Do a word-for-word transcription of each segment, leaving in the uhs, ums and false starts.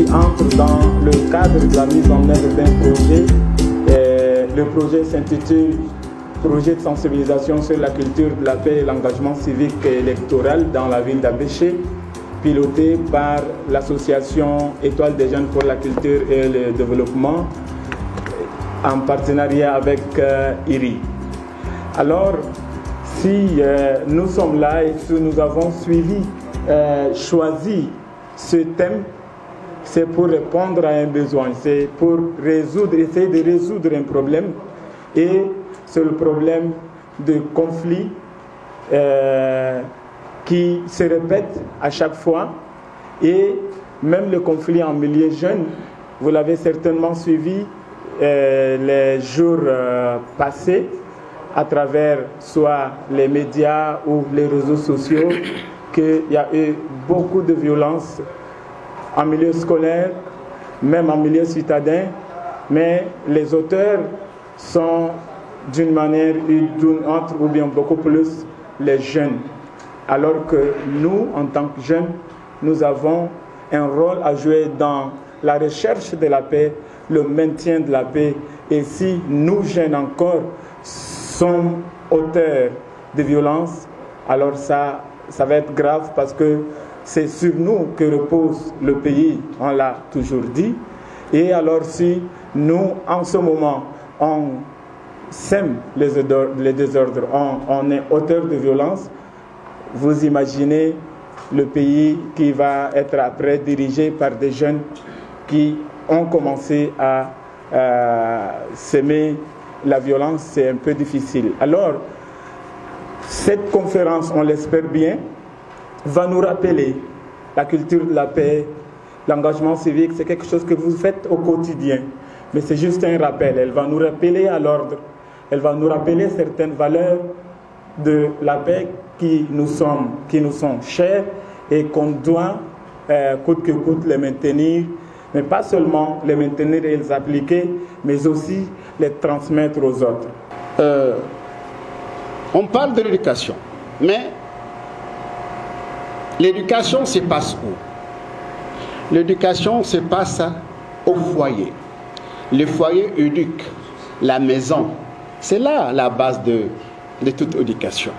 entre dans le cadre de la mise en œuvre d'un projet. Et le projet s'intitule Projet de sensibilisation sur la culture de la paix et l'engagement civique et électoral dans la ville d'Abéché, piloté par l'association Étoile des jeunes pour la culture et le développement en partenariat avec euh, I R I. Alors, si euh, nous sommes là et si nous avons suivi, euh, choisi ce thème, c'est pour répondre à un besoin, c'est pour résoudre, essayer de résoudre un problème, et c'est le problème de conflit euh, qui se répète à chaque fois, et même le conflit en milieu jeune, vous l'avez certainement suivi euh, les jours euh, passés à travers soit les médias ou les réseaux sociaux, qu'il y a eu beaucoup de violences en milieu scolaire, même en milieu citadin, mais les auteurs sont d'une manière ou d'une autre, ou bien beaucoup plus les jeunes. Alors que nous, en tant que jeunes, nous avons un rôle à jouer dans la recherche de la paix, le maintien de la paix. Et si nous, jeunes encore, sommes auteurs de violences, alors ça, ça va être grave, parce que c'est sur nous que repose le pays, on l'a toujours dit. Et alors si nous, en ce moment, on sème les, les désordres, on, on est auteur de violence, vous imaginez le pays qui va être après dirigé par des jeunes qui ont commencé à, à s'aimer la violence, c'est un peu difficile. Alors, cette conférence, on l'espère bien, va nous rappeler la culture de la paix, l'engagement civique, c'est quelque chose que vous faites au quotidien. Mais c'est juste un rappel, elle va nous rappeler à l'ordre, elle va nous rappeler certaines valeurs de la paix qui nous sont, qui nous sont chères et qu'on doit, euh, coûte que coûte, les maintenir, mais pas seulement les maintenir et les appliquer, mais aussi les transmettre aux autres. Euh, on parle de l'éducation, mais l'éducation se passe où? L'éducation se passe au foyer. Le foyer éduque, la maison. C'est là la base de, de toute éducation.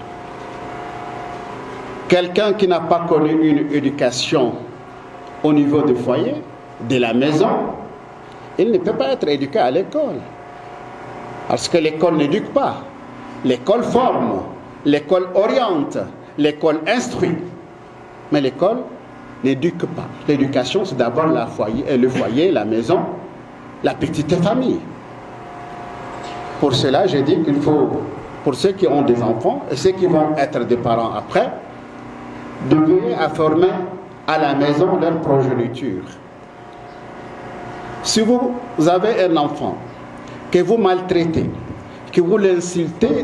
Quelqu'un qui n'a pas connu une éducation au niveau du foyer, de la maison, il ne peut pas être éduqué à l'école. Parce que l'école n'éduque pas. L'école forme, l'école oriente, l'école instruit. Mais l'école n'éduque pas. L'éducation, c'est d'abord le foyer, le foyer, la maison, la petite famille. Pour cela, j'ai dit qu'il faut, pour ceux qui ont des enfants et ceux qui vont être des parents après, de veiller à former à la maison leur progéniture. Si vous avez un enfant que vous maltraitez, que vous l'insultez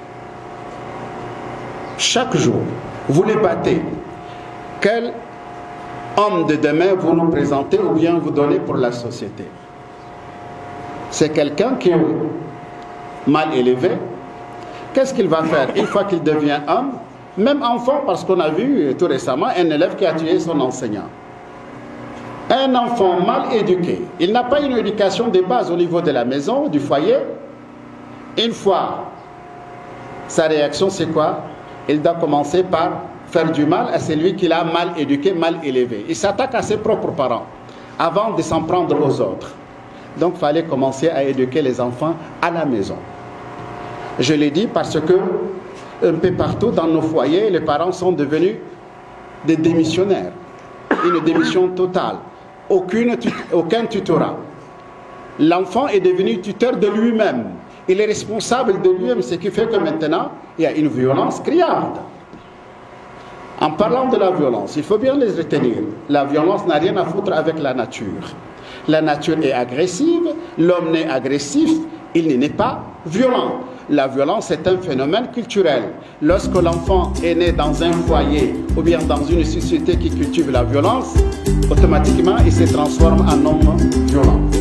chaque jour, vous le battez, quel homme de demain vous nous présentez ou bien vous donnez pour la société? C'est quelqu'un qui est mal élevé. Qu'est-ce qu'il va faire une fois qu'il devient homme? Même enfant, parce qu'on a vu tout récemment un élève qui a tué son enseignant. Un enfant mal éduqué, il n'a pas une éducation de base au niveau de la maison, du foyer. Une fois, sa réaction c'est quoi? Il doit commencer par faire du mal à celui qu'il a mal éduqué, mal élevé. Il s'attaque à ses propres parents avant de s'en prendre aux autres. Donc il fallait commencer à éduquer les enfants à la maison. Je l'ai dit parce que un peu partout dans nos foyers, les parents sont devenus des démissionnaires. Une démission totale. Aucune, aucun tutorat. L'enfant est devenu tuteur de lui-même. Il est responsable de lui-même, ce qui fait que maintenant, il y a une violence criarde. En parlant de la violence, il faut bien les retenir. La violence n'a rien à foutre avec la nature. La nature est agressive, l'homme n'est agressif, il n'est pas violent. La violence est un phénomène culturel. Lorsque l'enfant est né dans un foyer ou bien dans une société qui cultive la violence, automatiquement il se transforme en homme violent.